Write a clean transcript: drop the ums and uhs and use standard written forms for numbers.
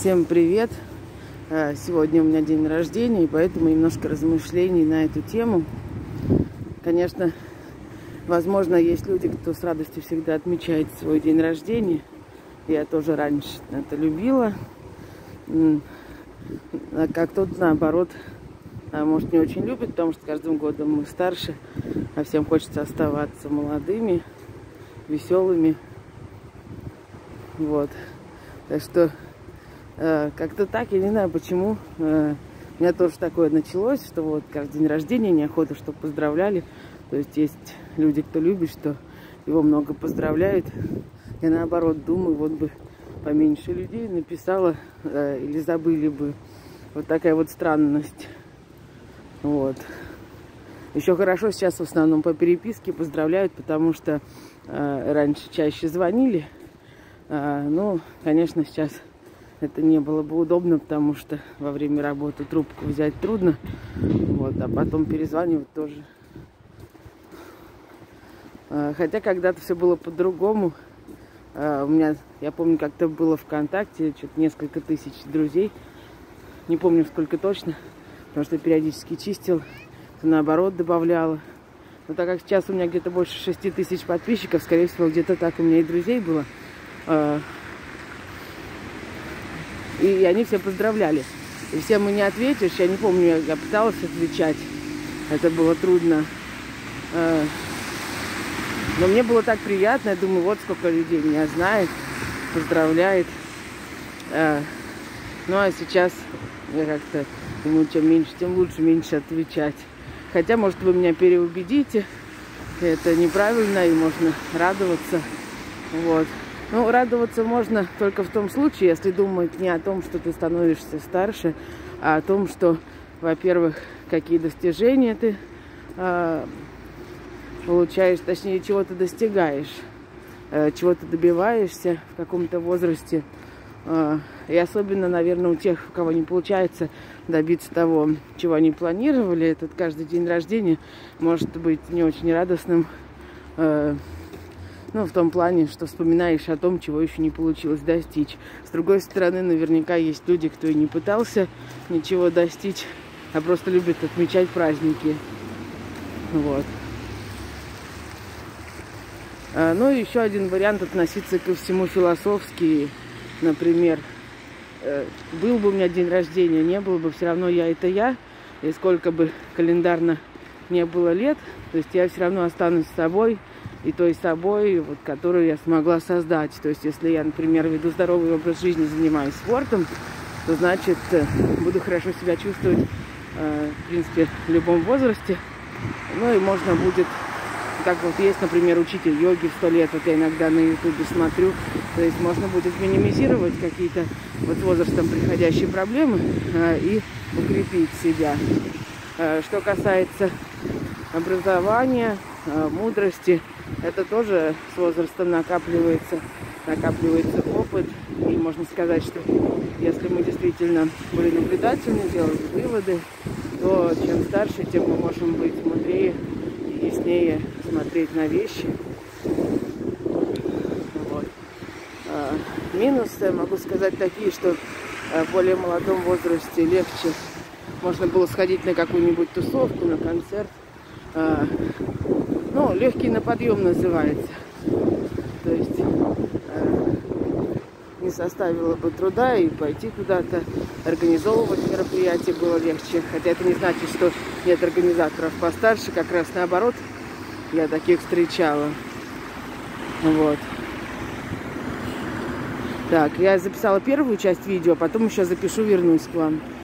Всем привет! Сегодня у меня день рождения, и поэтому немножко размышлений на эту тему. Конечно, возможно, есть люди, кто с радостью всегда отмечает свой день рождения. Я тоже раньше это любила. А как тот, наоборот, может, не очень любит, потому что с каждым годом мы старше, а всем хочется оставаться молодыми, веселыми. Вот. Так что как-то так, я не знаю почему. У меня тоже такое началось, что вот каждый день рождения неохота, чтобы поздравляли. То есть люди, кто любит, что его много поздравляют. Я наоборот думаю, вот бы поменьше людей написала или забыли бы. Вот такая вот странность. Вот. Еще хорошо сейчас в основном по переписке поздравляют, потому что раньше чаще звонили. Ну, конечно, сейчас это не было бы удобно, потому что во время работы трубку взять трудно. Вот, а потом перезванивать тоже. Хотя когда-то все было по-другому. У меня, я помню, как-то было ВКонтакте, что-то несколько тысяч друзей. Не помню, сколько точно, потому что периодически чистил, наоборот добавляла. Но так как сейчас у меня где-то больше 6 тысяч подписчиков, скорее всего, где-то так у меня и друзей было. И они все поздравляли. И всем и не ответишь. Я не помню, я пыталась отвечать. Это было трудно. Но мне было так приятно. Я думаю, вот сколько людей меня знает, поздравляет. Ну а сейчас я как-то думаю, чем меньше, тем лучше, меньше отвечать. Хотя, может, вы меня переубедите. Это неправильно, и можно радоваться. Вот. Ну, радоваться можно только в том случае, если думать не о том, что ты становишься старше, а о том, что, во-первых, какие достижения ты получаешь, точнее, чего ты достигаешь, чего ты добиваешься в каком-то возрасте. И особенно, наверное, у тех, у кого не получается добиться того, чего они планировали, этот каждый день рождения может быть не очень радостным. Ну, в том плане, что вспоминаешь о том, чего еще не получилось достичь. С другой стороны, наверняка есть люди, кто и не пытался ничего достичь, а просто любит отмечать праздники. Вот. Ну, и еще один вариант относиться ко всему философски. Например, был бы у меня день рождения, не было бы, все равно я это я. И сколько бы календарно не было лет, то есть я все равно останусь собой. И той собой, вот, которую я смогла создать. То есть, если я, например, веду здоровый образ жизни, занимаюсь спортом, то, значит, буду хорошо себя чувствовать, в принципе, в любом возрасте. Ну, и можно будет, как вот есть, например, учитель йоги в 100 лет, вот я иногда на ютубе смотрю, то есть можно будет минимизировать какие-то вот с возрастом приходящие проблемы и укрепить себя. Что касается образования, мудрости, это тоже с возрастом накапливается опыт. И можно сказать, что если мы действительно были наблюдательны, делали выводы, то чем старше, тем мы можем быть мудрее и яснее смотреть на вещи. Вот. Минусы, могу сказать, такие, что в более молодом возрасте легче можно было сходить на какую-нибудь тусовку, на концерт. Ну, легкий на подъем называется. То есть не составило бы труда и пойти куда-то, организовывать мероприятие было легче. Хотя это не значит, что нет организаторов постарше, как раз наоборот. Я таких встречала. Вот. Так, я записала первую часть видео, потом еще запишу, вернусь к вам.